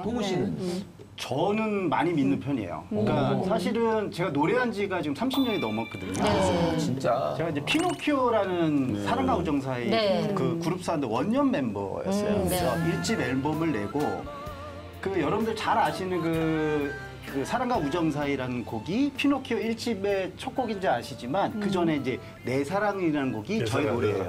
동우 씨는? 저는 많이 믿는 편이에요. 그러니까 사실은 제가 노래한 지가 지금 30년이 넘었거든요. 진짜. 제가 이제 피노키오라는 사랑과 우정 사이 그 그룹 사운드 원년 멤버였어요. 그래서 1집 앨범을 내고 그 여러분들 잘 아시는 그 사랑과 우정 사이라는 곡이 피노키오 1집의 첫 곡인지 아시지만 그 전에 이제 내 사랑이라는 곡이 저희 노래예요.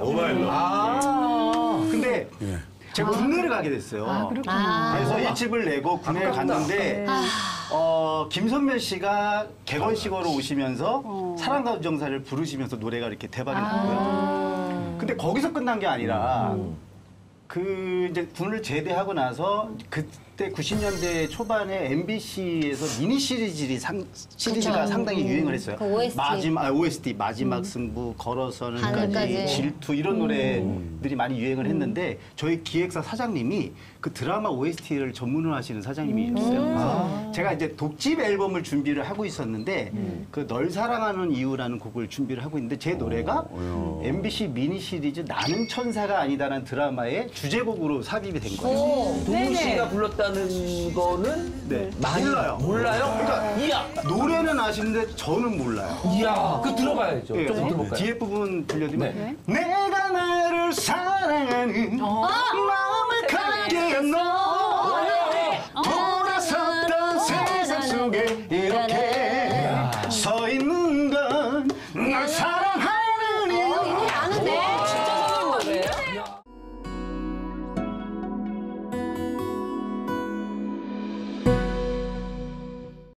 근데 제가 국내를 가게 됐어요. 그래서 1집을 내고 국내에 갔는데 김선면 씨가 객원식으로 오시면서 사랑과 우정사를 부르시면서 노래가 이렇게 대박이 났고요. 근데 거기서 끝난 게 아니라 그 이제 군을 제대하고 나서 그때 90년대 초반에 MBC에서 미니 시리즈가 상당히 유행을 했어요. 그 OST. OST 마지막 승부, 걸어서는까지, 질투 이런 노래들이 많이 유행을 했는데 저희 기획사 사장님이 그 드라마 OST를 전문을 하시는 사장님이셨어요. 제가 이제 독집 앨범을 준비를 하고 있었는데 그 널 사랑하는 이유라는 곡을 준비를 하고 있는데 제 노래가 MBC 미니 시리즈 나는 천사가 아니다라는 드라마의 주제곡으로 삽입이 된 거예요. 동우 씨가 불렀다는 거는 많이 몰라요. 몰라요? 그러니까 이야! 노래는 아시는데 저는 몰라요. 이야! 그거 들어봐야죠. 예, 조금 들어볼까요? 뒤에 부분 들려드리면 내가 나를 사랑하는 마음을 갖게 너